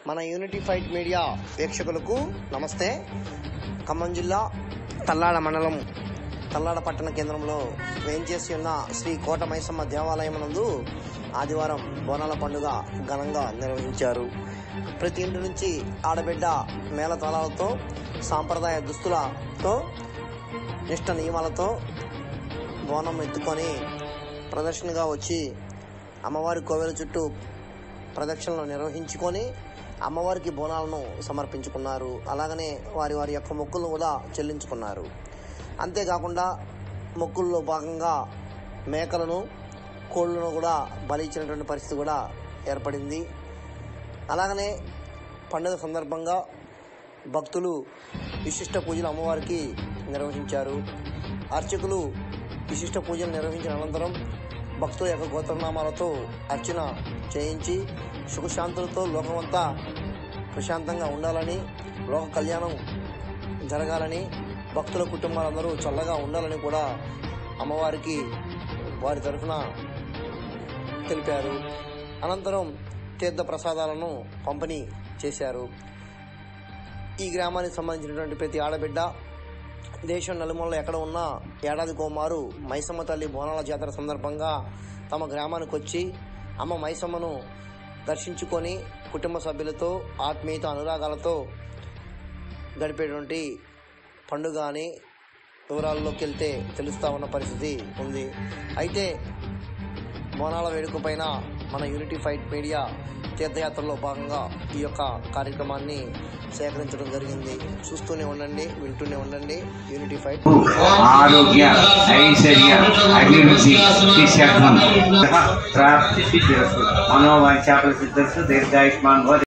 మన unity fight media వీక్షకులకు నమస్తే. ఖమ్మం జిల్లా తల్లాడ మండలం తల్లాడ పట్టణ కేంద్రంలో వేంచేసి ఉన్న శ్రీ కోట మైసమ్మ దేవాలయం నందు ఆదివారం బోనాల పండుగ ఘనంగా నిర్వహించారు. ప్రతి ఇంటి నుంచి ఆడబిడ్డ మేళతాళాలతో సాంప్రదాయ దుస్తులతో నిష్ట నియమాలతో బోనం ఎత్తుకొని ప్రదర్శనగా వచ్చి అమ్మవారి కోవెల చుట్టూ ప్రదక్షిణలు నిర్వహించుకొని అమ్మవారికి బోనాలను సమర్పించుకున్నారు. అలాగనే వారి యొక్క మొక్కులను కూడా చెల్లించుకున్నారు. అంతేకాకుండా మొక్కుల్లో భాగంగా మేకలను కోళ్లను కూడా బలి ఇచ్చినటువంటి పరిస్థితి కూడా ఏర్పడింది. అలాగనే పండుగ సందర్భంగా భక్తులు విశిష్ట పూజలు అమ్మవారికి నిర్వహించారు. అర్చకులు విశిష్ట పూజలు నిర్వహించిన అనంతరం భక్తుల యొక్క గోత్రనామాలతో అర్చన చేయించి సుఖశాంతులతో లోకమంతా ప్రశాంతంగా ఉండాలని, లోక కళ్యాణం జరగాలని, భక్తుల కుటుంబాలందరూ చల్లగా ఉండాలని కూడా అమ్మవారికి వారి తరఫున తెలిపారు. అనంతరం తీర్థ ప్రసాదాలను పంపిణీ చేశారు. ఈ గ్రామానికి సంబంధించినటువంటి ప్రతి ఆడబిడ్డ దేశం నలుమూలలో ఎక్కడ ఉన్నా ఏడాదికోమారు మైసమ్మ తల్లి బోనాల జాతర సందర్భంగా తమ గ్రామానికి వచ్చి అమ్మ మైసమ్మను దర్శించుకొని కుటుంబ సభ్యులతో ఆత్మీయత అనురాగాలతో గడిపేటువంటి పండుగ అని వివరాల్లోకి వెళ్తే తెలుస్తా ఉన్న పరిస్థితి ఉంది. అయితే బోనాల వేడుక పైన మన యూనిటీ ఫైట్ మీడియా తీర్థయాత్రలో భాగంగా ఈ యొక్క కార్యక్రమాన్ని సేకరించడం జరిగింది. చూస్తూనే ఉండండి, వింటూనే ఉండండి. Unity fight. ఆరోగ్య ఐశ్వర్య అభివృద్ధి ప్రాప్తి సిద్ధిరస్తు మనోవాంఛాఫల సిద్ధిరస్తు దీర్ఘాయుష్మాన్